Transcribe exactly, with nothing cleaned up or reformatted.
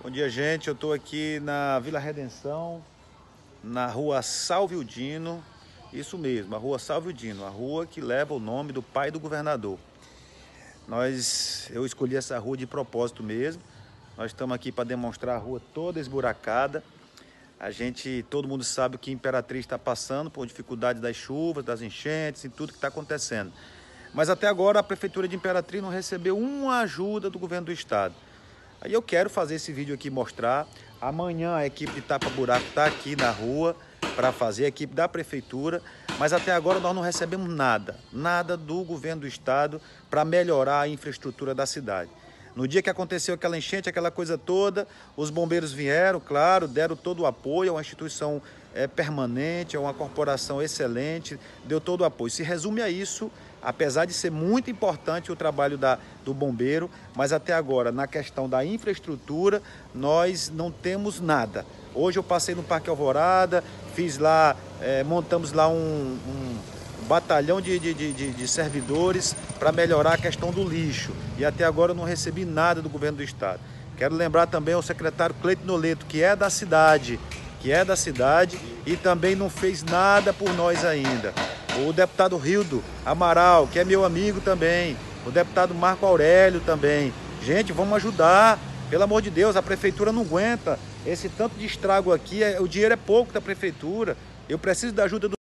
Bom dia, gente. Eu estou aqui na Vila Redenção, na rua Salvio Dino. Isso mesmo, a rua Salvio Dino, a rua que leva o nome do pai do governador. Nós, eu escolhi essa rua de propósito mesmo. Nós estamos aqui para demonstrar a rua toda esburacada. A gente, todo mundo sabe que Imperatriz está passando por dificuldade das chuvas, das enchentes e tudo que está acontecendo. Mas até agora a Prefeitura de Imperatriz não recebeu uma ajuda do governo do estado. Aí eu quero fazer esse vídeo aqui, mostrar. Amanhã a equipe de tapa-buraco está aqui na rua para fazer, a equipe da Prefeitura. Mas até agora nós não recebemos nada, nada do governo do estado para melhorar a infraestrutura da cidade. No dia que aconteceu aquela enchente, aquela coisa toda, os bombeiros vieram, claro, deram todo o apoio, é uma instituição é, permanente, é uma corporação excelente, deu todo o apoio. Se resume a isso, apesar de ser muito importante o trabalho da, do bombeiro, mas até agora, na questão da infraestrutura, nós não temos nada. Hoje eu passei no Parque Alvorada, fiz lá, é, montamos lá um... um batalhão de, de, de, de servidores para melhorar a questão do lixo. E até agora eu não recebi nada do governo do estado. Quero lembrar também ao secretário Cleiton Noleto, que é da cidade, que é da cidade e também não fez nada por nós ainda. O deputado Rildo Amaral, que é meu amigo também. O deputado Marco Aurélio também. Gente, vamos ajudar. Pelo amor de Deus, a prefeitura não aguenta esse tanto de estrago aqui. O dinheiro é pouco da prefeitura. Eu preciso da ajuda do